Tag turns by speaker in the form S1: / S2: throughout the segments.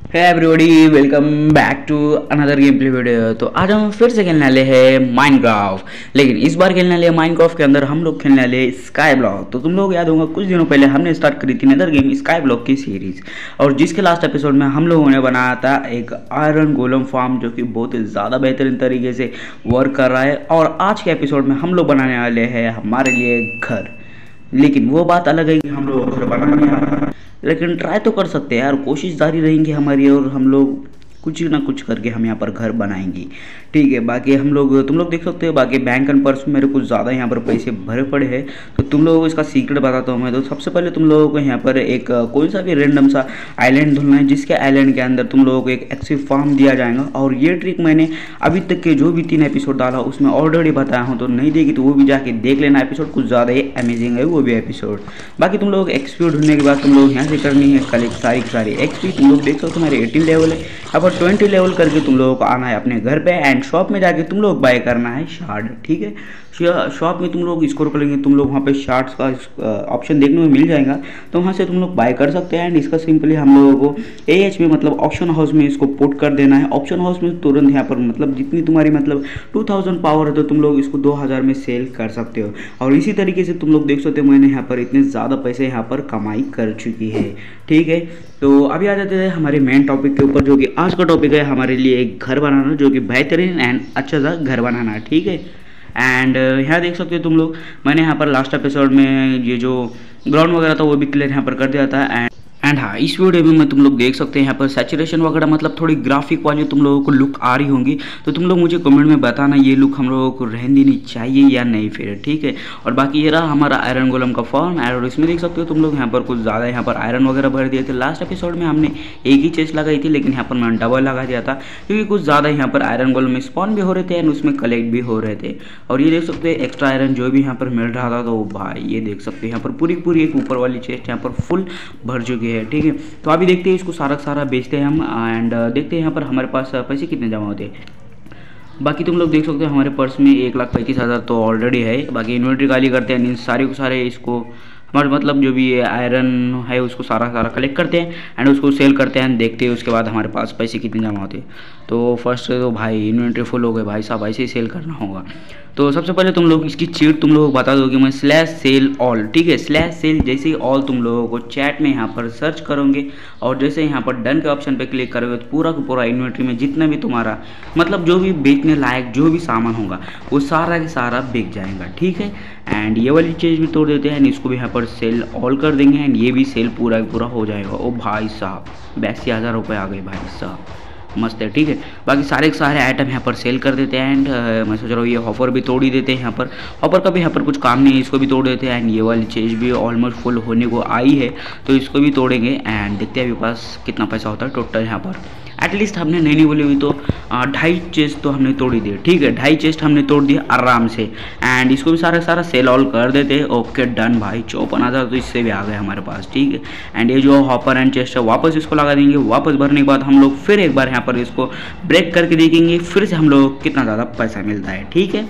S1: है everybody, welcome back to another game play video. तो आज हम फिर से खेलने वाले हैं माइनक्राफ्ट, लेकिन इस बार खेलने वाले माइनक्राफ्ट के अंदर हम लोग खेलने वाले स्काई ब्लॉक। तो तुम लोग याद होगा कुछ दिनों पहले हमने स्टार्ट करी थी अनदर गेम स्काई ब्लॉक की सीरीज, और जिसके लास्ट एपिसोड में हम लोगों ने बनाया था एक आयरन गोलम फार्म जो कि बहुत ही ज़्यादा बेहतरीन तरीके से वर्क कर रहा है। और आज के एपिसोड में हम लोग बनाने वाले हैं हमारे लिए घर, लेकिन वो बात अलग है कि हम लोग घर बनाने नहीं आ रहा, लेकिन ट्राई तो कर सकते हैं यार, कोशिश जारी रहेंगी हमारी और हम लोग कुछ ना कुछ करके हम यहाँ पर घर बनाएंगे। ठीक है, बाकी हम लोग तुम लोग देख सकते हो, बाकी बैंक एंड पर्स में मेरे कुछ ज़्यादा यहाँ पर पैसे भरे पड़े हैं। तो तुम लोगों को इसका सीक्रेट बताता हूँ मैं। तो सबसे पहले तुम लोगों को यहाँ पर एक कोई सा भी रैंडम सा आइलैंड ढूंढना है, जिसके आइलैंड के अंदर तुम लोगों को एक एक्सिव फार्म दिया जाएगा। और ये ट्रिक मैंने अभी तक के जो भी 3 एपिसोड डाला उसमें ऑलरेडी बताया हूँ, तो नहीं देखी तो वो भी जाके देख लेना। एपिसोड कुछ ज़्यादा ही अमेजिंग है वो भी एपिसोड। बाकी तुम लोग एक्सपी ढूंढने के बाद तुम लोग यहाँ से करनी है कलेक्ट सारी एक्सपी। तुम लोग देख सकते हो तुम्हारे 18 लेवल है, यहाँ पर 20 लेवल करके तुम लोगों को आना है अपने घर पे एंड शॉप में जाके तुम लोग बाय करना है शार्ड। ठीक है, शॉप में तुम लोग स्कोर करेंगे, तुम लोग वहाँ पे शार्ड्स का ऑप्शन देखने में मिल जाएगा, तो वहाँ से तुम लोग बाय कर सकते हैं। एंड इसका सिंपली हम लोगों को AH में मतलब ऑप्शन हाउस में इसको पुट कर देना है। ऑप्शन हाउस में तुरंत यहाँ पर मतलब जितनी तुम्हारी मतलब 2000 पावर है तो तुम लोग इसको 2000 में सेल कर सकते हो। और इसी तरीके से तुम लोग देख सकते हो मैंने यहाँ पर इतने ज़्यादा पैसे यहाँ पर कमाई कर चुकी है। ठीक है, तो अभी आ जाते हैं हमारे मेन टॉपिक के ऊपर, जो कि आज का टॉपिक है हमारे लिए एक घर बनाना, जो कि बेहतरीन एंड अच्छा सा घर बनाना। ठीक है, एंड यहाँ देख सकते हो तुम लोग मैंने यहाँ पर लास्ट एपिसोड में ये जो ग्राउंड वगैरह था वो भी क्लियर यहाँ पर कर दिया था। एंड हाँ, इस वीडियो में मैं तुम लोग देख सकते हैं यहाँ पर सैचुरेशन वगैरह मतलब थोड़ी ग्राफिक वाली तुम लोगों को लुक आ रही होंगी, तो तुम लोग मुझे कमेंट में बताना ये लुक हम लोगों को रहने देनी चाहिए या नहीं फिर। ठीक है, और बाकी ये रहा हमारा आयरन गोलम का फॉर्म। और इसमें देख सकते हो तुम लोग यहाँ पर कुछ ज़्यादा यहाँ पर आयरन वगैरह भर दिए थे। लास्ट एपिसोड में हमने एक ही चेस्ट लगाई थी, लेकिन यहाँ पर मैंने डबल लगा दिया था क्योंकि कुछ ज़्यादा यहाँ पर आयरन गोलम में स्पॉन भी हो रहे थे एंड उसमें कलेक्ट भी हो रहे थे। और ये देख सकते हैं एक्स्ट्रा आयरन जो भी यहाँ पर मिल रहा था, तो भाई ये देख सकते हैं यहाँ पर पूरी एक ऊपर वाली चेस्ट यहाँ पर फुल भर चुकी है। ठीक है, तो अभी देखते हैं इसको सारा बेचते हैं हम एंड देखते हैं यहाँ पर हमारे पास पैसे कितने जमा होते हैं। बाकी तुम लोग देख सकते हो हमारे पर्स में 1,35,000 तो ऑलरेडी है। बाकी इन्वेंट्री खाली करते हैं, सारे को सारे इसको हमारे मतलब जो भी आयरन है उसको सारा कलेक्ट करते हैं एंड उसको सेल करते हैं, देखते हैं उसके बाद हमारे पास पैसे कितने जमा होते हैं। तो फर्स्ट तो भाई इन्वेंट्री फुल हो गए भाई साहब, ऐसे ही सेल करना होगा। तो सबसे पहले तुम लोग इसकी चीट तुम लोगों को बता दो कि मैं /सेल ऑल, ठीक है, /सेल जैसे ही ऑल तुम लोगों को चैट में यहाँ पर सर्च करोगे और जैसे यहाँ पर डन के ऑप्शन पे क्लिक करोगे तो पूरा का पूरा इन्वेंट्री में जितना भी तुम्हारा मतलब जो भी बेचने लायक जो भी सामान होगा वो सारा का सारा बिक जाएगा। ठीक है, एंड ये वाली चीज़ भी तोड़ देते हैं एंड इसको भी यहाँ पर सेल ऑल कर देंगे एंड ये भी सेल पूरा हो जाएगा। ओ भाई साहब 82,000 रुपये आ गए भाई साहब, मस्त है। ठीक है, बाकी सारे के सारे आइटम यहाँ पर सेल कर देते हैं एंड मैं सोच रहा हूँ ये ऑफर भी तोड़ ही देते हैं। यहाँ पर ऑफर का भी यहाँ पर कुछ काम नहीं है, इसको भी तोड़ देते हैं एंड ये वाली चीज़ भी ऑलमोस्ट फुल होने को आई है, तो इसको भी तोड़ेंगे एंड देखते हैं अभी पास कितना पैसा होता है टोटल। यहाँ पर एटलीस्ट हमने नहीं बोली हुई तो 2.5 चेस्ट तो हमने तोड़ ही दिए। ठीक है, 2.5 चेस्ट हमने तोड़ दिया आराम से एंड इसको भी सारा सेल ऑल कर देते। ओके डन भाई, 54,000 तो इससे भी आ गए हमारे पास। ठीक है, एंड ये जो हॉपर एंड चेस्ट है वापस इसको लगा देंगे। वापस भरने के बाद हम लोग फिर एक बार यहाँ पर इसको ब्रेक करके देखेंगे फिर से हम लोग कितना ज़्यादा पैसा मिलता है। ठीक है,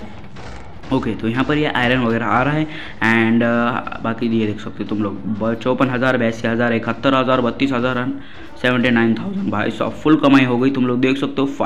S1: ओके तो यहाँ पर ये आयरन वगैरह आ रहा है एंड बाकी ये देख सकते हो तुम लोग 54,000, 82,000, 71,000, 32,000 एंड 79,000 भाई सब फुल कमाई हो गई। तुम लोग देख सकते हो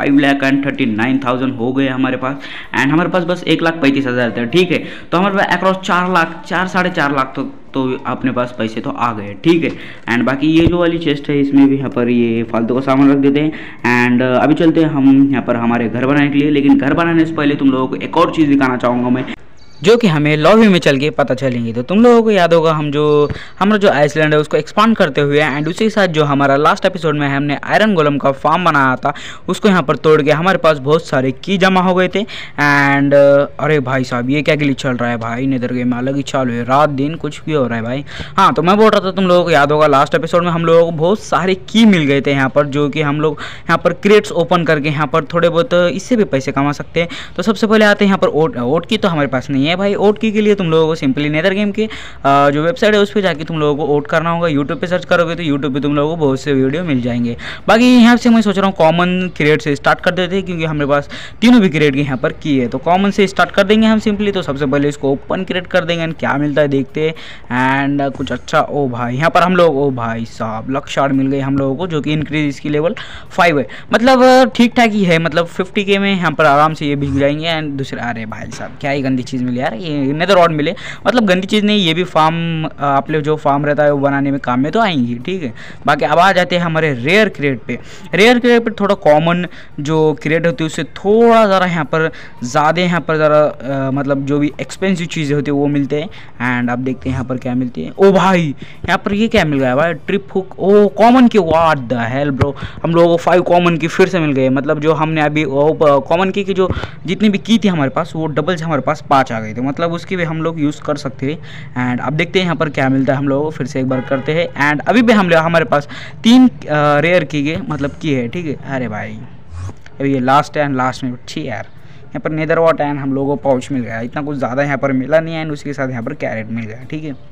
S1: 5,39,000 हो गए हमारे पास एंड हमारे पास बस 1,35,000 था। ठीक है, तो हमारे पास अक्रॉस 4 लाख 4-4.5 लाख तो अपने पास पैसे तो आ गए। ठीक है, एंड बाकी ये जो वाली चेस्ट है इसमें भी यहाँ पर ये फालतू का सामान रख देते हैं एंड अभी चलते हैं हम यहाँ पर हमारे घर बनाने के लिए। लेकिन घर बनाने से पहले तुम लोगों को एक और चीज़ दिखाना चाहूँगा मैं, जो कि हमें लॉबी में चल के पता चलेंगी। तो तुम लोगों को याद होगा हमारा जो आइसलैंड है उसको एक्सपांड करते हुए एंड उसी के साथ जो हमारा लास्ट एपिसोड में हमने आयरन गोलम का फार्म बनाया था उसको यहाँ पर तोड़ के हमारे पास बहुत सारे की जमा हो गए थे एंड अरे भाई साहब ये क्या ग्लिच चल रहा है भाई, नेदर गेम में अलग ही चालू है, रात दिन कुछ भी हो रहा है भाई। हाँ, तो मैं बोल रहा था तुम लोगों को याद होगा लास्ट एपिसोड में हम लोगों को बहुत सारे की मिल गए थे यहाँ पर, जो कि हम लोग यहाँ पर क्रेट्स ओपन करके यहाँ पर थोड़े बहुत इससे भी पैसे कमा सकते हैं। तो सबसे पहले आते हैं यहाँ पर ओट की तो हमारे पास नहीं है है भाई। ओट की के लिए तुम लोगों को सिंपली नेदर गेम की जो वेबसाइट है उस पर जाके तुम लोगों को ओट करना होगा। यूट्यूब पे सर्च करोगे तो यूट्यूब पे तुम लोगों को बहुत से वीडियो मिल जाएंगे। बाकी यहाँ से मैं सोच रहा हूँ कॉमन क्रिएट से स्टार्ट कर देते हैं, क्योंकि हमारे पास तीनों भी क्रिएट की यहाँ पर की है। तो कॉमन से स्टार्ट कर देंगे हम सिंपली। तो सबसे पहले इसको ओपन क्रिएट कर देंगे एंड क्या मिलता है देखते हैं। एंड कुछ अच्छा, ओ भाई यहाँ पर हम लोग, ओ भाई साहब लक शॉट मिल गई हम लोगों को, जो कि इंक्रीज इसकी लेवल 5 है। मतलब ठीक ठाक ही है, मतलब 50K में यहाँ पर आराम से ये बिक जाएंगे। एंड दूसरा, अरे भाई साहब क्या ही गंदी चीज़ मिली यार, ये नेदर रॉड मिले। मतलब गंदी चीज़ नहीं, ये भी फार्म आप लोग जो फार्म रहता है वो बनाने में काम में तो आएंगी, ठीक है। बाकी अब आ जाते हैं हमारे रेयर क्रिएट पे। रेयर क्रिएट पे थोड़ा कॉमन जो क्रिएट होती है उससे थोड़ा ज़रा यहाँ पर ज़्यादा, यहाँ पर ज़रा मतलब जो भी एक्सपेंसिव चीज़ें होती है वो मिलते हैं। एंड अब देखते हैं यहाँ पर क्या मिलती है। ओ भाई यहाँ पर ये क्या मिल गया भाई, ट्रिप हुक, ओ कॉमन की, व्हाट द हेल ब्रो, हम लोगों को 5 कॉमन की फिर से मिल गए। मतलब जो हमने अभी कॉमन की जो जितनी भी की थी हमारे पास, वो डबल से हमारे पास 5 आ गए थे। मतलब उसकी भी हम लोग यूज़ कर सकते हैं। एंड अब देखते हैं यहाँ पर क्या मिलता है हम लोगों को, फिर से एक बार करते हैं। एंड अभी भी हमारे पास 3 रेयर की गए, मतलब की है, ठीक है। अरे भाई अभी ये लास्ट है एंड लास्ट में अच्छी यार, यहाँ पर नेदर वॉट एंड हम लोगों को पाउच मिल गया। इतना कुछ ज़्यादा यहाँ पर मिला नहीं है। एंड उसके साथ यहाँ पर कैरेट मिल गया, ठीक है।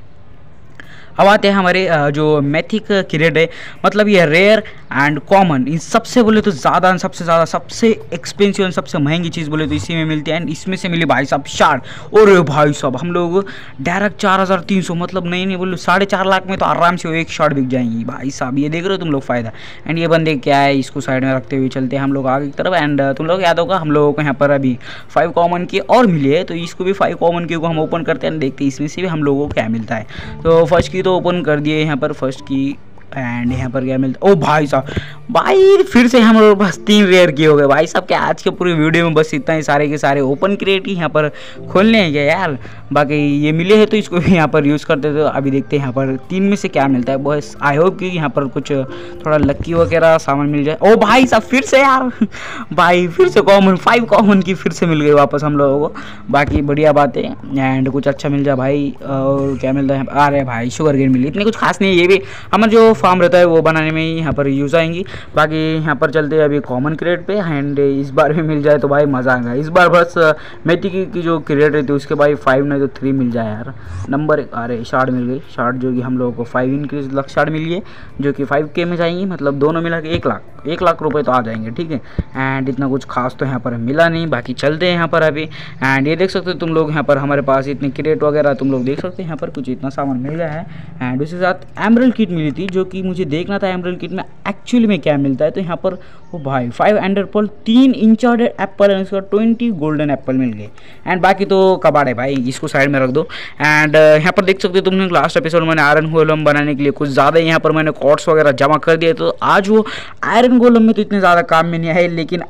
S1: अब आते हैं हमारे जो मैथिक क्रिएट है, मतलब ये रेयर एंड कॉमन, इन सबसे बोले तो ज़्यादा, सबसे एक्सपेंसिव एंड सबसे महंगी चीज़ बोले तो इसी में मिलती है। एंड इसमें से मिली भाई साहब शार्ट, और भाई साहब हम लोग डायरेक्ट 4300, मतलब नहीं बोलो 4.5 लाख में तो आराम से वो एक शॉट बिक जाएंगी भाई साहब। ये देख रहे हो तुम लोग फ़ायदा। एंड ये बंदे क्या है, इसको साइड में रखते हुए चलते हैं हम लोग आगे की तरफ। एंड तुम लोग याद होगा हम लोगों को यहाँ पर अभी 5 कॉमन की और मिली है, तो इसको भी 5 कॉमन की को हम ओपन करते हैं, देखते हैं इसमें से भी हम लोगों को क्या मिलता है। तो फर्स्ट की तो ओपन कर दिए यहाँ पर, फर्स्ट की। एंड यहाँ पर क्या मिलता है, ओ भाई साहब, भाई फिर से हम लोग बस 3 रेयर की हो गए भाई साहब। क्या आज के पूरी वीडियो में बस इतना ही, सारे के सारे ओपन क्रिएट ही यहाँ पर खोलने हैं क्या यार। बाकी ये मिले हैं तो इसको भी यहाँ पर यूज़ करते थे। अभी देखते हैं यहाँ पर 3 में से क्या मिलता है। बस आई होप कि यहाँ पर कुछ थोड़ा लक्की वगैरह सामान मिल जाए। ओ भाई साहब फिर से यार भाई फिर से कॉमन, 5 कॉमन की फिर से मिल गई वापस हम लोगों को। बाकी बढ़िया बात है। एंड कुछ अच्छा मिल जाए भाई। और क्या मिलता है, अरे भाई शुगर गेन मिली, इतनी कुछ खास नहीं है। ये भी हमारा जो फार्म रहता है वो बनाने में ही यहाँ पर यूज़ आएंगी। बाकी यहाँ पर चलते हैं अभी कॉमन क्रिएट पे। एंड इस बार भी मिल जाए तो भाई मज़ा आएगा। इस बार बस मैथिक की जो क्रिएट रहती है उसके भाई 5 नहीं तो 3 मिल जाए यार। नंबर 1, अरे शार्ट मिल गई, शार्ट जो कि हम लोगों को 5 इंक्रीज लक शार्ट मिली है, जो कि 5K में जाएंगी। मतलब दोनों मिला के 1 लाख रुपए तो आ जाएंगे, ठीक है। एंड इतना कुछ खास तो यहाँ पर मिला नहीं। बाकी चलते हैं यहाँ पर अभी। एंड ये देख सकते हो तुम लोग यहाँ पर हमारे पास इतने क्रिएट वगैरह तुम लोग देख सकते हैं। यहाँ पर कुछ इतना सामान मिल गया है। एंड उसके साथ एमरल्ड किट मिली थी, जो कि मुझे देखना था एमरल्ड किट में एक्चुअली में क्या मिलता है। तो यहाँ पर वो भाई 5 ender pearl, 3 enchanted apple and उसका 20 गोल्डन एप्पल मिल गए। एंड बाकी तो कबाड़ है भाई, इसको साइड में रख दो। एंड यहाँ पर देख सकते हो तुमने लास्ट एपिसोड मैंने आयरन गोलम बनाने के लिए कुछ ज़्यादा यहाँ पर मैंने कॉर्ड्स वगैरह जमा कर दिए। तो आज वो आयरन गोलम में तो इतने ज़्यादा काम में नहीं आए, लेकिन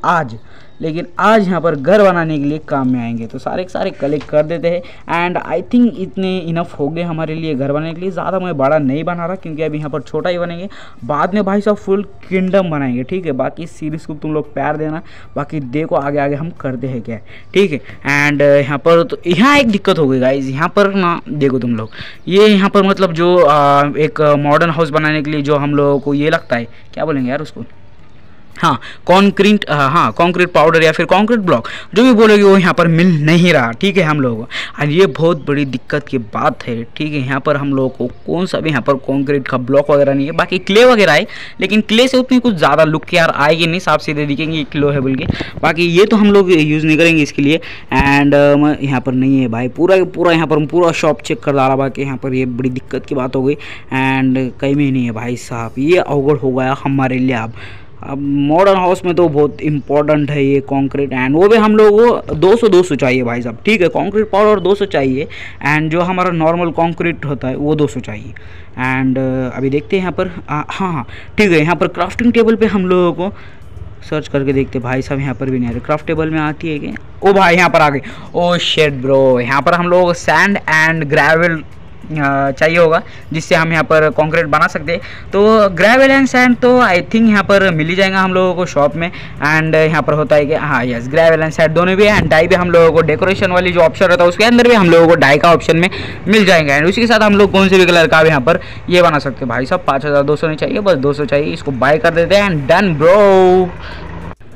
S1: आज यहाँ पर घर बनाने के लिए काम में आएंगे। तो सारे के सारे कलेक्ट कर देते हैं। एंड आई थिंक इतने इनफ हो गए हमारे लिए घर बनाने के लिए। ज़्यादा मैं बड़ा नहीं बना रहा, क्योंकि अभी यहाँ पर छोटा ही बनेंगे, बाद में भाई साहब फुल किंगडम बनाएंगे, ठीक है। बाकी सीरीज़ को तुम लोग प्यार देना, बाकी देखो आगे आगे हम करते हैं क्या, ठीक है। एंड यहाँ पर तो यहाँ एक दिक्कत हो गई गाइज। यहाँ पर ना देखो तुम लोग, ये यहाँ पर मतलब जो एक मॉडर्न हाउस बनाने के लिए जो हम लोगों को ये लगता है, क्या बोलेंगे यार उसको, हाँ कंक्रीट पाउडर या फिर कंक्रीट ब्लॉक, जो भी बोलोगे वो यहाँ पर मिल नहीं रहा, ठीक है हम लोगों को। और ये बहुत बड़ी दिक्कत की बात है, ठीक है। यहाँ पर हम लोगों को कौन सा भी यहाँ पर कंक्रीट का ब्लॉक वगैरह नहीं है। बाकी क्ले वगैरह है, लेकिन क्ले से उतनी कुछ ज़्यादा लुक यार आएगी नहीं, साफ सीधे दिखेंगे क्लो है बोल के। बाकी ये तो हम लोग यूज़ नहीं करेंगे इसके लिए। एंड यहाँ पर नहीं है भाई, पूरा यहाँ पर पूरा शॉप चेक कर डाला। बाकी यहाँ पर ये बड़ी दिक्कत की बात हो गई। एंड कहीं में नहीं है भाई साहब, ये अवगढ़ हो गया हमारे लिए। अब मॉडर्न हाउस में तो बहुत इंपॉर्टेंट है ये कंक्रीट। एंड वो भी हम लोग को 200 चाहिए भाई साहब, ठीक है। कंक्रीट पाउडर 200 चाहिए। एंड जो हमारा नॉर्मल कंक्रीट होता है वो 200 चाहिए। एंड अभी देखते हैं यहाँ पर, हाँ ठीक है। यहाँ पर क्राफ्टिंग टेबल पे हम लोगों को सर्च करके देखते भाई साहब, यहाँ पर भी नहीं आ रही। क्राफ्ट टेबल में आती है क्या? ओ भाई यहाँ पर आ गई। ओ शेट ब्रो, यहाँ पर हम लोग सैंड एंड ग्रेवल चाहिए होगा, जिससे हम यहाँ पर कंक्रीट बना सकते हैं। तो ग्रेवल एंड सैंड तो आई थिंक यहाँ पर मिल ही जाएगा हम लोगों को शॉप में। एंड यहाँ पर होता है कि हाँ यस, ग्रेवल एंड सैंड दोनों भी है। एंड डाई भी हम लोगों को डेकोरेशन वाली जो ऑप्शन रहता है उसके अंदर भी हम लोगों को डाई का ऑप्शन में मिल जाएगा। एंड उसके साथ हम लोग कौन से भी कलर का भी यहाँ पर ये बना सकते हैं भाई साहब। 5200 नहीं चाहिए, बस 200 चाहिए। इसको बाय कर देते हैं एंड डन ब्रो।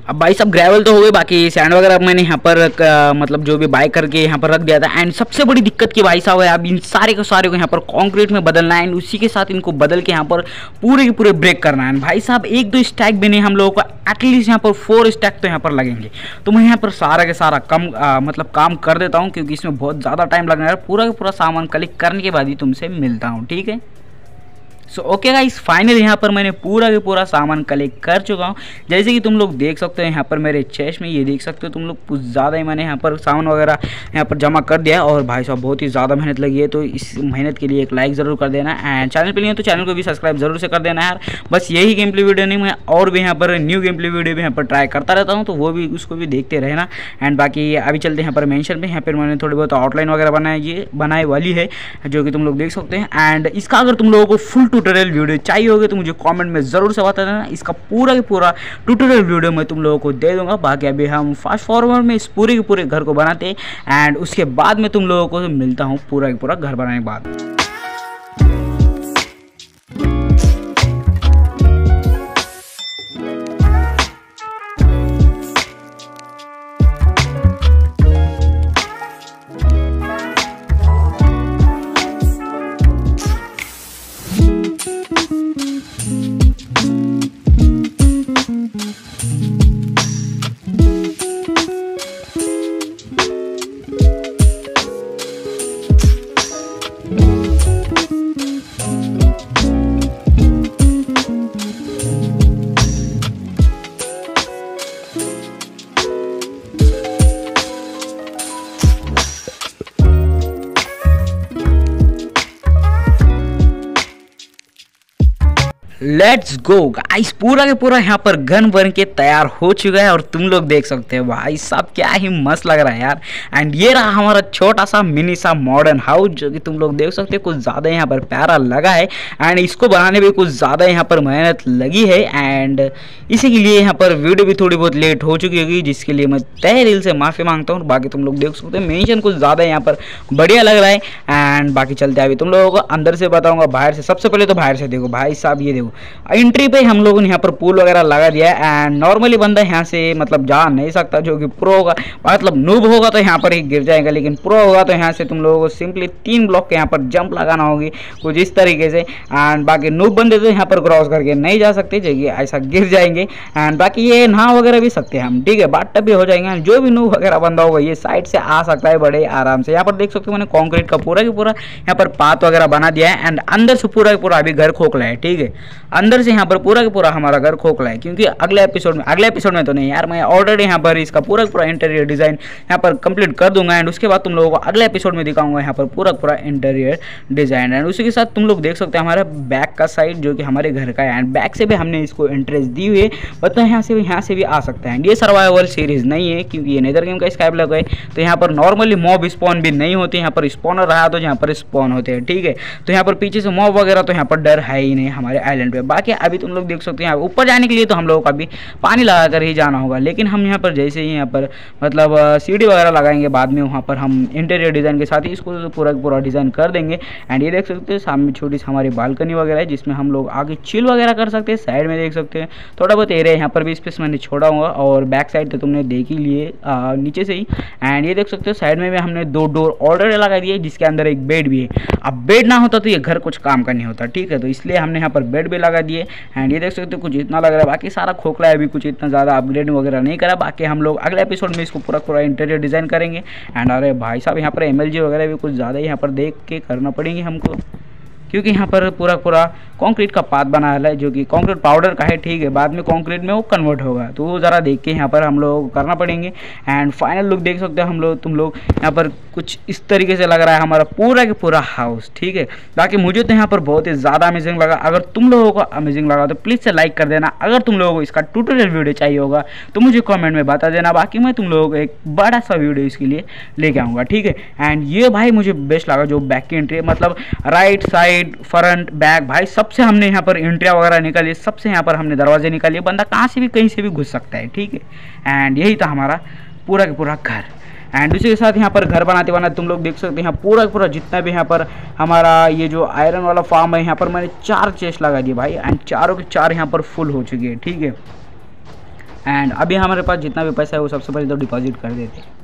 S1: अब भाई सब ग्रेवल तो हो गए, बाकी सैंड वगैरह मैंने यहाँ पर मतलब जो भी बाय करके यहाँ पर रख दिया था। एंड सबसे बड़ी दिक्कत की भाई साहब है अब इन सारे को यहाँ पर कंक्रीट में बदलना है, एंड उसी के साथ इनको बदल के यहाँ पर पूरे के पूरे ब्रेक करना है। भाई साहब एक दो स्टैक भी नहीं, हम लोगों को एटलीस्ट यहाँ पर 4 स्टैक तो यहाँ पर लगेंगे। तो मैं यहाँ पर सारा के सारा मतलब काम कर देता हूँ, क्योंकि इसमें बहुत ज़्यादा टाइम लगना है। पूरा का पूरा सामान कलेक्ट करने के बाद ही तुमसे मिलता हूँ, ठीक है। सो ओके गाइस, फाइनल यहाँ पर मैंने पूरा के पूरा सामान कलेक्ट कर चुका हूँ। जैसे कि तुम लोग देख सकते हो यहाँ पर मेरे चेस्ट में, ये देख सकते हो तुम लोग, कुछ ज़्यादा ही मैंने यहाँ पर सामान वगैरह यहाँ पर जमा कर दिया है। और भाई साहब बहुत ही ज़्यादा मेहनत लगी है, तो इस मेहनत के लिए एक लाइक ज़रूर कर देना। एंड चैनल पर नहीं है तो चैनल को भी सब्सक्राइब जरूर से कर देना यार। बस यही गेम प्ले वीडियो नहीं, मैं और भी यहाँ पर न्यू गेम प्ले वीडियो भी यहाँ पर ट्राई करता रहता हूँ, तो वो भी उसको भी देखते रहना। एंड बाकी अभी चलते हैं यहाँ पर मेंशन पे। यहाँ पर मैंने थोड़ी बहुत आउटलाइन वगैरह बनाए वाली है, जो कि तुम लोग देख सकते हैं। एंड इसका अगर तुम लोगों को फुल ट्यूटोरियल वीडियो चाहिए होगे तो मुझे कमेंट में ज़रूर से बता देना। इसका पूरा के पूरा ट्यूटोरियल वीडियो मैं तुम लोगों को दे दूंगा। बाकी अभी हम फास्ट फॉरवर्ड में इस पूरे के पूरे घर को बनाते हैं, एंड उसके बाद मैं तुम लोगों को मिलता हूँ पूरा के पूरा घर बनाने के बाद। लेट्स गो गाइस, पूरा के पूरा यहाँ पर गन बन के तैयार हो चुका है, और तुम लोग देख सकते हो भाई साहब क्या ही मस्त लग रहा है यार। एंड ये रहा हमारा छोटा सा मिनी सा मॉडर्न हाउस, जो कि तुम लोग देख सकते हो कुछ ज़्यादा यहाँ पर प्यारा लगा है। एंड इसको बनाने में कुछ ज़्यादा यहाँ पर मेहनत लगी है, एंड इसी के लिए यहाँ पर वीडियो भी थोड़ी बहुत लेट हो चुकी होगी, जिसके लिए मैं तहे दिल से माफ़ी मांगता हूँ। बाकी तुम लोग देख सकते हो मेंशन कुछ ज़्यादा यहाँ पर बढ़िया लग रहा है। एंड बाकी चलते हैं, अभी तुम लोगों को अंदर से बताऊँगा, बाहर से। सबसे पहले तो बाहर से देखो भाई साहब, ये देखो एंट्री पे हम लोगों ने यहाँ पर पूल वगैरह लगा दिया है। एंड नॉर्मली बंदा यहाँ से मतलब जा नहीं सकता, जो कि प्रो होगा, मतलब नूब होगा तो यहाँ पर ही गिर जाएगा, लेकिन प्रो होगा तो यहाँ से तुम लोगों को सिंपली 3 ब्लॉक के यहाँ पर जंप लगाना होगी कुछ इस तरीके से। एंड बाकी नूब बंदे तो यहाँ पर क्रॉस करके नहीं जा सकते, जो कि ऐसा गिर जाएंगे। एंड बाकी ये नहा वगैरह भी सकते हैं हम, ठीक है, बाट टब भी हो जाएंगे। जो भी नूब वगैरह बंदा होगा ये साइड से आ सकता है बड़े आराम से। यहाँ पर देख सकते हो मैंने कॉन्क्रीट का पूरा यहाँ पर पाथ वगैरह बना दिया है। एंड अंदर से पूरा अभी घर खोखला है, ठीक है, अंदर से यहाँ पर पूरा हमारा घर खोखला है, क्योंकि अगले एपिसोड में तो नहीं यार, मैं ऑलरेडी यहाँ पर इसका पूरा इंटीरियर डिजाइन यहाँ पर कंप्लीट कर दूंगा। एंड उसके बाद तुम लोगों को अगले एपिसोड में दिखाऊंगा यहाँ पर पूरा इंटीरियर डिजाइन। एंड उसी के साथ तुम लोग देख सकते हैं हमारा बैक का साइड, जो कि हमारे घर का है। एंड बैक से भी हमने इसको एंट्रेंस दी हुई है, मतलब यहाँ से भी आ सकता है। ये सर्वाइवल सीरीज नहीं है, क्योंकि ये नेदर गेम का स्काई ब्लॉक है, तो यहाँ पर नॉर्मली मॉब स्पॉन भी नहीं होती। यहाँ पर स्पॉनर रहा तो यहाँ पर स्पॉन होते हैं, ठीक है। तो यहाँ पर पीछे से मॉब वगैरह तो यहाँ पर डर है ही नहीं हमारे आइलैंड पे। बाकी अभी तुम लोग देख सकते हैं ऊपर जाने के लिए तो हम लोगों को अभी पानी लगा कर ही जाना होगा, लेकिन हम यहाँ पर जैसे ही यहाँ पर मतलब सीढ़ी वगैरह लगाएंगे बाद में, वहाँ पर हम इंटीरियर डिज़ाइन के साथ ही इसको पूरा डिज़ाइन कर देंगे। एंड ये देख सकते हैं सामने छोटी सी हमारी बालकनी वगैरह है, जिसमें हम लोग आगे चिल वगैरह कर सकते हैं। साइड में देख सकते हैं थोड़ा बहुत एरिया, यहाँ पर भी स्पेस मैंने छोड़ा हुआ, और बैक साइड तो तुमने देख ही लिए नीचे से ही। एंड ये देख सकते हो साइड में भी हमने 2 डोर ऑलरेडी लगा दिए, जिसके अंदर एक बेड भी है। अब बेड ना होता तो ये घर कुछ काम का नहीं होता, ठीक है, तो इसलिए हमने यहाँ पर बेड भी लगा दिए। एंड ये देख सकते हो कुछ इतना लग रहा है, बाकी सारा खोखला है, अभी कुछ इतना ज़्यादा अपग्रेड वगैरह नहीं करा। बाकी हम लोग अगले एपिसोड में इसको पूरा इंटीरियर डिज़ाइन करेंगे। एंड अरे भाई साहब यहाँ पर MLG वगैरह भी कुछ ज़्यादा यहाँ पर देख के करना पड़ेंगे हमको, क्योंकि यहाँ पर पूरा कंक्रीट का पाथ बना है, जो कि कंक्रीट पाउडर का है, ठीक है, बाद में कंक्रीट में वो कन्वर्ट होगा, तो वो ज़रा देख के यहाँ पर हम लोग करना पड़ेंगे। एंड फाइनल लुक देख सकते हो तुम लोग यहाँ पर कुछ इस तरीके से लग रहा है हमारा पूरा हाउस, ठीक है। बाकी मुझे तो यहाँ पर बहुत ही ज़्यादा अमेजिंग लगा। अगर तुम लोगों को अमेजिंग लगा तो प्लीज़ से लाइक कर देना। अगर तुम लोगों को इसका ट्यूटोरियल वीडियो चाहिए होगा तो मुझे कमेंट में बता देना, बाकी मैं तुम लोगों को एक बड़ा सा वीडियो इसके लिए लेके आऊँगा, ठीक है। एंड ये भाई मुझे बेस्ट लगा, जो बैक की एंट्री, मतलब राइट साइड, फ्रंट, बैक, भाई सबसे हमने यहाँ पर एंट्रिया वगैरह निकाली, सबसे यहाँ पर हमने दरवाजे निकाले, बंदा कहाँ से भी कहीं से भी घुस सकता है, ठीक है। एंड यही था हमारा पूरा घर। एंड उसी के साथ यहाँ पर घर बनाते तुम लोग देख सकते हैं पूरा जितना भी यहाँ पर हमारा ये जो आयरन वाला फार्म है, यहाँ पर मैंने 4 चेस्ट लगा दिए भाई। एंड चारों के 4 यहाँ पर फुल हो चुकी है, ठीक है। एंड अभी हमारे पास जितना भी पैसा है वो सबसे पहले तो डिपॉजिट कर देते हैं,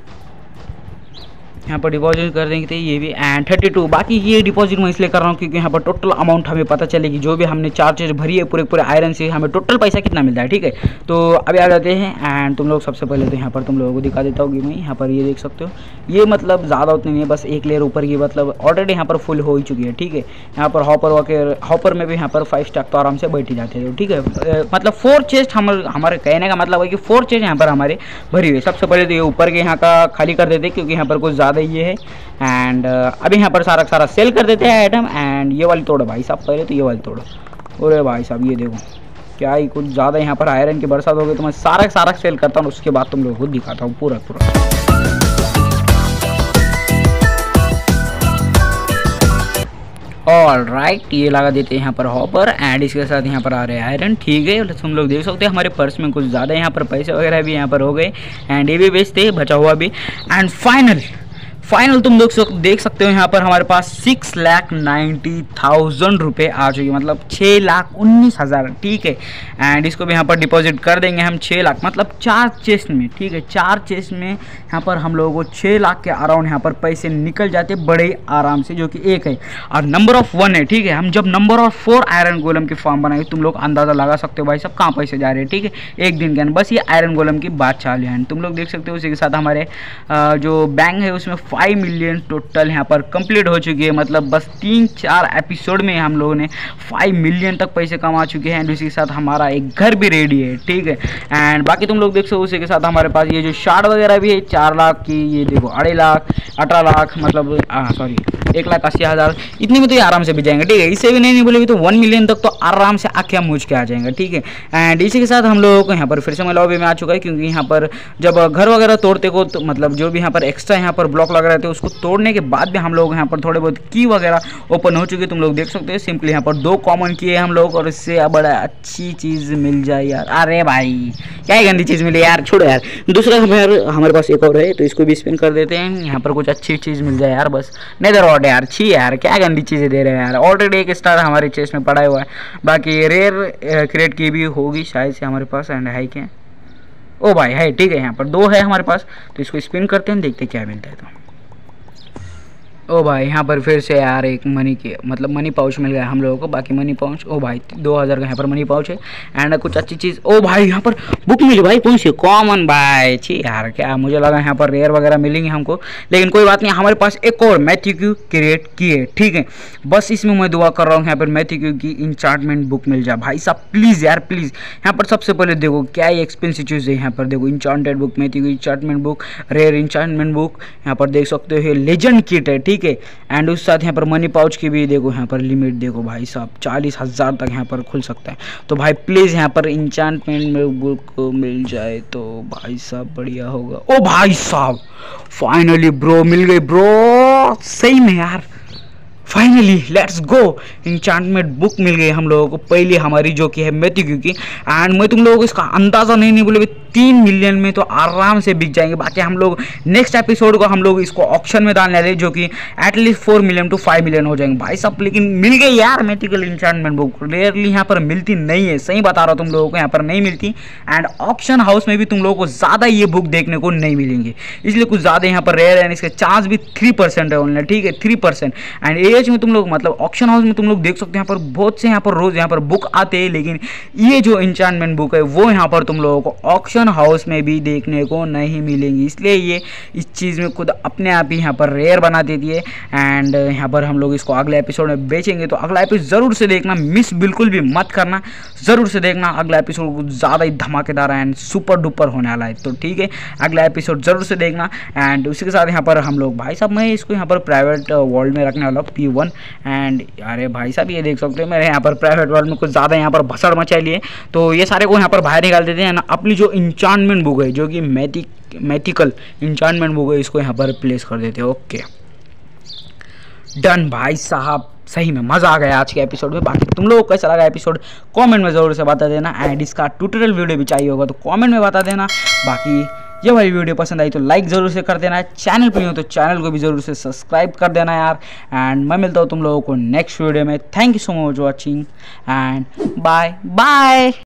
S1: यहाँ पर डिपॉजिट कर देंगे ये भी एंड 32। बाकी ये डिपॉजिट मैं इसलिए कर रहा हूँ क्योंकि यहाँ पर टोटल अमाउंट हमें पता चलेगी, जो भी हमने चार्जेस भरी है पूरे आयरन से हमें टोटल पैसा कितना मिलता है, ठीक है। तो अभी आ जाते हैं एंड तुम लोग सबसे पहले तो यहाँ पर तुम लोगों को दिखा देता हूँ कि मैं यहाँ पर ये देख सकते हो, ये मतलब ज़्यादा उतनी नहीं है, बस एक लेयर ऊपर की मतलब ऑलरेडी यहाँ पर फुल हो ही चुकी है, ठीक है। यहाँ पर हॉपर में भी यहाँ पर 5 स्टैक तो आराम से बैठ ही जाते हैं, ठीक है। मतलब 4 चेस्ट हमारे कहने का मतलब है कि 4 चेस्ट यहाँ पर हमारे भरी हुई। सबसे पहले तो ये ऊपर के यहाँ का खाली कर देते क्योंकि यहाँ पर कुछ ज़्यादा ये है एंड अभी यहाँ पर सारा सेल कर देते हैं आइटम। एंड ये वाली तोड़ो भाई साहब, पहले तो ये वाली तोड़ो। अरे भाई साहब ये देखो क्या ही कुछ ज़्यादा यहाँ पर आयरन की बरसात हो गई, तो मैं सारा सेल करता हूँ, उसके बाद तुम लोगों को दिखाता हूँ पूरा। ऑल राइट, ये लगा देते हैं यहाँ पर हॉपर एंड इसके साथ यहाँ पर आ रहे हैं आयरन, ठीक है। तुम लोग देख सकते हैं हमारे पर्स में कुछ ज़्यादा यहाँ पर पैसे वगैरह भी यहाँ पर हो गए एंड ये भी बेचते हैं बचा हुआ भी। एंड फाइनल तुम लोग देख सकते हो यहाँ पर हमारे पास 6,90,000 रुपये आ चुके, मतलब 6,19,000, ठीक है। एंड इसको भी यहाँ पर डिपॉजिट कर देंगे हम 6 लाख, मतलब 4 चेस्ट में, ठीक है। 4 चेस्ट में यहाँ पर हम लोगों को 6 लाख के अराउंड यहाँ पर पैसे निकल जाते बड़े आराम से, जो कि एक है और नंबर ऑफ 1 है, ठीक है। हम जब नंबर ऑफ 4 आयरन गोलम की फार्म बनाएंगे तुम लोग अंदाज़ा लगा सकते हो भाई सब कहाँ पैसे जा रहे हैं, ठीक है। एक दिन के अंदर बस ये आयरन गोलम की बात चालू है। तुम लोग देख सकते हो उसी के साथ हमारे जो बैंक है उसमें 5 मिलियन टोटल यहाँ पर कंप्लीट हो चुकी है, मतलब बस 3-4 एपिसोड में हम लोगों ने 5 मिलियन तक पैसे कमा चुके हैं। इसी के साथ हमारा एक घर भी रेडी है, ठीक है। एंड बाकी तुम लोग देख सकते हो उसी के साथ हमारे पास ये जो शार्ड वगैरह भी है 4 लाख की, ये देखो 2.5 लाख 18 लाख, मतलब सॉरी 1,80,000, इतने में तो ये आराम से भी जाएंगे, ठीक है। इससे भी नहीं बोलेगी तो 1 मिलियन तक तो आराम से आँखें मूझ के आ जाएंगे, ठीक है। एंड इसी के साथ हम लोगों को यहाँ पर फिर से मैं लॉबी में आ चुका है, क्योंकि यहाँ पर जब घर वगैरह तोड़ते को तो मतलब जो भी यहाँ पर एक्स्ट्रा यहाँ पर ब्लॉक लग रहे थे उसको तोड़ने के बाद भी हम लोग यहाँ पर थोड़े बहुत की वगैरह ओपन हो चुके, तुम लोग देख सकते हो। सिंपली यहाँ पर 2 कॉमन किए हम लोग और इससे बड़ा अच्छी चीज़ मिल जाए यार। अरे भाई क्या ही गंदी चीज़ मिली यार, छोड़ो यार। दूसरा हमारे पास एक और है तो इसको भी स्पिन कर देते हैं, यहाँ पर कुछ अच्छी चीज़ मिल जाए यार बस। नेदर रॉड यार, छी यार क्या गंदी चीज़ें दे रहे हैं यार। ऑलरेडी 1 स्टार हमारे चेस्ट में पड़ा हुआ है, बाकी रेयर क्रिएट की भी होगी शायद से हमारे पास। एंड है क्या, ओ भाई है, ठीक है। यहाँ पर 2 है हमारे पास तो इसको स्पिन करते हैं, देखते क्या मिलता है। तो ओ भाई यहाँ पर फिर से यार एक मनी के मतलब मनी पाउच मिल गया हम लोगों को। बाकी मनी पाउच, ओ भाई 2,000 का यहाँ पर मनी पाउच है एंड कुछ अच्छी चीज़। ओ भाई यहाँ पर बुक मिली भाई, कौन सी कॉमन भाई, छी यार क्या, मुझे लगा यहाँ पर रेयर वगैरह मिलेंगे हमको, लेकिन कोई बात नहीं। हमारे पास एक और मैथ्यू क्रिएट की है, ठीक है। बस इसमें मैं दुआ कर रहा हूँ यहाँ पर मैथ्यू की इंचार्टमेंट बुक मिल जाए भाई साहब, प्लीज़ यार प्लीज़। यहाँ पर सबसे पहले देखो क्या ही एक्सपेंसिव चीज़ है, यहाँ पर देखो इंचार्टेड बुक, मैथ्यू की enchantment book, rare enchantment book, यहाँ पर देख सकते हो लेजेंड किट है, ठीक है। एंड उस साथ यहाँ पर मनी पाउच की भी देखो, यहाँ पर लिमिट देखो भाई साहब 40,000 तक यहाँ पर खुल सकता है। तो भाई प्लीज़ यहाँ पर इंचांटमेंट में बुक मिल जाए तो भाई साहब बढ़िया होगा। ओ भाई साहब फाइनली ब्रो मिल गई ब्रो, सही में यार finally let's go. Enchantment book मिल गई हम लोगों को, पहले हमारी जो कि है मैथ्यू की। एंड मैं तुम लोगों को इसका अंदाज़ा नहीं बोले 3 मिलियन में तो आराम से बिक जाएंगे। बाकी हम लोग नेक्स्ट एपिसोड को हम लोग इसको ऑक्शन में डालने वाले, जो कि एटलीस्ट 4 मिलियन to 5 मिलियन हो जाएंगे भाई साहब। लेकिन मिल गई यार मैथिकल इंचांटमेंट बुक, रेयरली यहाँ पर मिलती नहीं है, सही बता रहा हूँ तुम लोगों को, यहाँ पर नहीं मिलती। एंड ऑक्शन हाउस में भी तुम लोगों को ज़्यादा ये बुक देखने को नहीं मिलेंगे, इसलिए कुछ ज़्यादा यहाँ पर रेयर है। इसके चांस भी 3% है ऑनलाइन, ठीक है 3%। एंड एज में तुम लोग मतलब ऑक्शन हाउस में तुम लोग देख सकते हैं यहाँ पर बहुत से यहाँ पर रोज़ यहाँ पर बुक आते हैं, लेकिन ये जो इंचांटमेंट बुक है वो यहाँ पर तुम लोगों को ऑक्शन हाउस में भी देखने को नहीं मिलेंगी, इसलिए ये इस चीज़ में खुद अपने आप ही यहाँ पर रेयर बना देती है। एंड यहाँ पर हम लोग इसको अगले एपिसोड में बेचेंगे, तो अगला एपिसोड ज़रूर से देखना, मिस बिल्कुल भी मत करना, ज़रूर से देखना। अगला एपिसोड कुछ ज़्यादा ही धमाकेदार एंड सुपर डुपर होने वाला है, तो ठीक है अगला एपिसोड ज़रूर से देखना। एंड उसी के साथ यहाँ पर हम लोग भाई साहब, मैं इसको यहाँ पर प्राइवेट वर्ल्ड में रखने वाला हूँ P1। एंड अरे भाई साहब ये देख सकते हो मेरे यहाँ पर प्राइवेट वर्ल्ड में कुछ ज़्यादा यहाँ पर भसड़ मचाई लिए, तो ये सारे को यहाँ पर बाहर निकाल देते हैं ना। अपनी जो इंचांटमेंट बुक है, जो कि मैथिकल इंचांटमेंट बुक है, इसको यहाँ पर प्लेस कर देते हैं। ओके डन भाई साहब, सही में मज़ा आ गया आज के एपिसोड में। बाकी तुम लोगों को कैसा लगा एपिसोड कमेंट में ज़रूर से बता देना। एंड इसका ट्यूटोरियल वीडियो भी चाहिए होगा तो कमेंट में बता देना। बाकी ये वाली वीडियो पसंद आई तो लाइक ज़रूर से कर देना, चैनल पर नहीं हो तो चैनल को भी ज़रूर से सब्सक्राइब कर देना यार। एंड मैं मिलता हूँ तुम लोगों को नेक्स्ट वीडियो में। Thank you so much watching and bye bye.